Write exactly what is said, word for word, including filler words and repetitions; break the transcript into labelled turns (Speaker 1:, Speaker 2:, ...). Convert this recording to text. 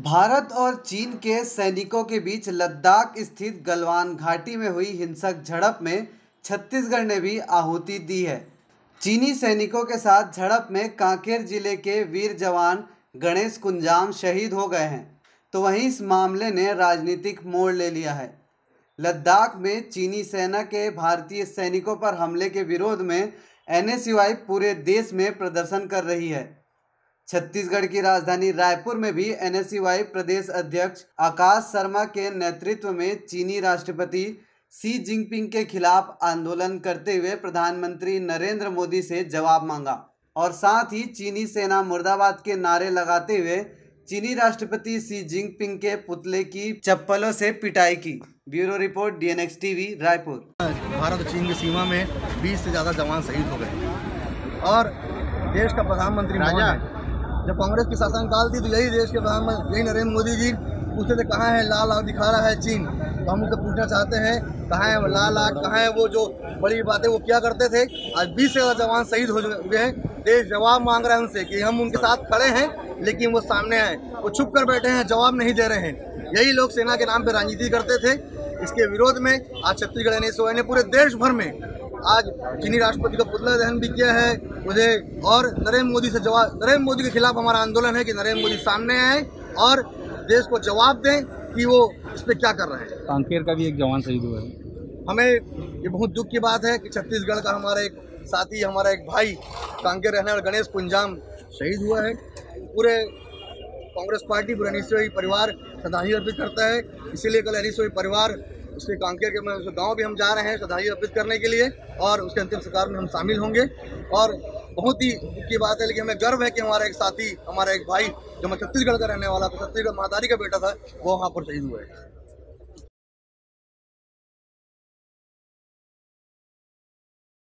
Speaker 1: भारत और चीन के सैनिकों के बीच लद्दाख स्थित गलवान घाटी में हुई हिंसक झड़प में छत्तीसगढ़ ने भी आहुति दी है। चीनी सैनिकों के साथ झड़प में कांकेर जिले के वीर जवान गणेश कुंजाम शहीद हो गए हैं, तो वहीं इस मामले ने राजनीतिक मोड़ ले लिया है। लद्दाख में चीनी सेना के भारतीय सैनिकों पर हमले के विरोध में एन एस यू आई पूरे देश में प्रदर्शन कर रही है। छत्तीसगढ़ की राजधानी रायपुर में भी एन एस यू आई प्रदेश अध्यक्ष आकाश शर्मा के नेतृत्व में चीनी राष्ट्रपति शी जिनपिंग के खिलाफ आंदोलन करते हुए प्रधानमंत्री नरेंद्र मोदी से जवाब मांगा और साथ ही चीनी सेना मुर्दाबाद के नारे लगाते हुए चीनी राष्ट्रपति शी जिनपिंग के पुतले की चप्पलों से पिटाई की। Bureau report D N X TV Raipur.
Speaker 2: Bharat और चीन की सीमा में बीस से ज़्यादा जवान शहीद हो गए और देश का प्रधानमंत्री राजा जब कांग्रेस की शासनकाल थी तो यही देश के प्रधानमंत्री यही नरेंद्र मोदी जी पूछते थे कहाँ है लाल आग दिखा रहा है चीन। तो हम उनसे पूछना चाहते हैं कहाँ है लाल आग, कहाँ है वो जो बड़ी बातें वो क्या करते थे। आज बीस से ज़्यादा जवान शहीद हो चुके हैं। देश जवाब मांग रहा है उनसे कि हम उनके साथ खड़े हैं, लेकिन वो सामने आए, वो छुप कर बैठे हैं, जवाब नहीं दे रहे हैं। यही लोग सेना के नाम पर राजनीति करते थे। इसके विरोध में आज Chhattisgarh N S U I ने पूरे देश भर में आज चीनी राष्ट्रपति का पुतला दहन भी किया है मुझे और नरेंद्र मोदी से जवाब नरेंद्र मोदी के खिलाफ हमारा आंदोलन है कि नरेंद्र मोदी सामने आए और देश को जवाब दें कि वो इस पे क्या कर रहे हैं।
Speaker 3: कांकेर का भी एक जवान शहीद हुआ है।
Speaker 2: हमें ये बहुत दुख की बात है कि छत्तीसगढ़ का हमारा एक साथी, हमारा एक भाई कांकेर रहने वाला गणेश कुंजाम शहीद हुआ है। पूरे कांग्रेस पार्टी पूरे एन एस यू आई परिवार श्रद्धांजलि अर्पित करता है। इसीलिए कल एन एस यू आई परिवार उसके कांकेर के गांव भी हम जा रहे हैं श्रद्धांजलि अर्पित करने के लिए और उसके अंतिम संस्कार में हम शामिल होंगे। और बहुत ही दुख की बात है, लेकिन हमें गर्व है कि हमारा एक साथी, हमारा एक भाई जो मैं छत्तीसगढ़ का रहने वाला था, छत्तीसगढ़ महादारी का बेटा था, वो वहाँ पर शहीद हुआ है।